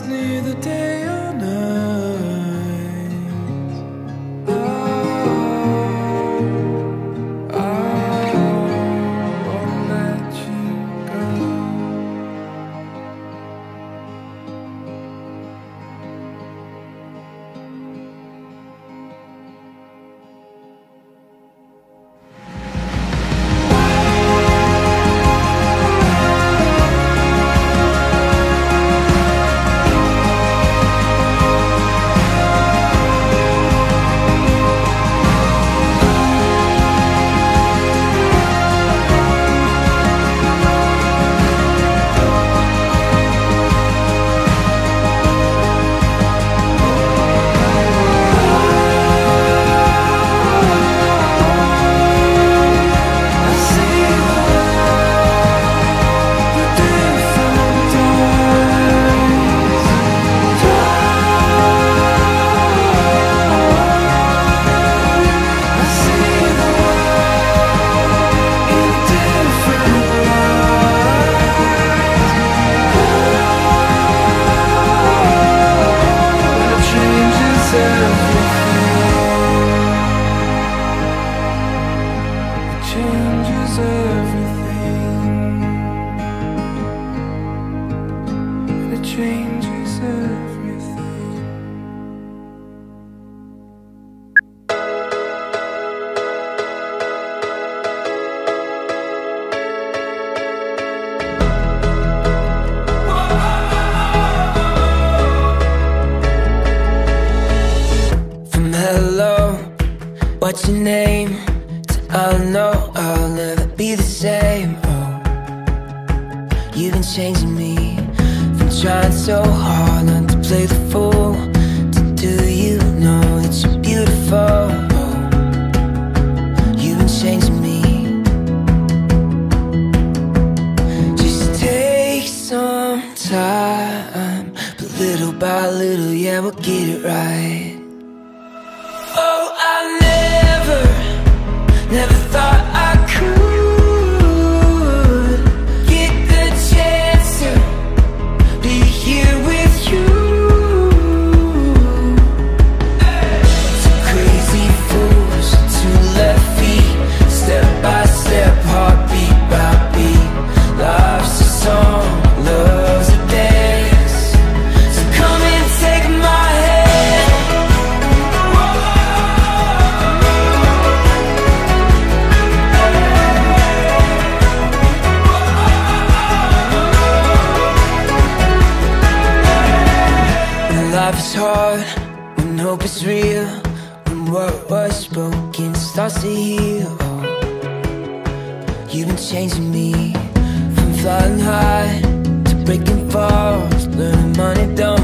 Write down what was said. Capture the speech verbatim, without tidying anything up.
lost neither day or night. Oh, I won't let you go. Changes everything. It changes everything. From hello, what's your name? I know I'll never be the same. Oh, you've been changing me. From trying so hard not to play the fool, to do you know that you're beautiful. Oh, you've been changing me. Just take some time, but little by little, yeah, we'll get it right. Oh, I never Never thought I could get the chance to be here with you. Two crazy fools, two left feet, step by step, heartbeat by beat. Life's a song, love's a dance. So come and take my hand. Life is hard when hope is real, when what was broken starts to heal. Oh, you've been changing me. From flying high to breaking falls, learning money don't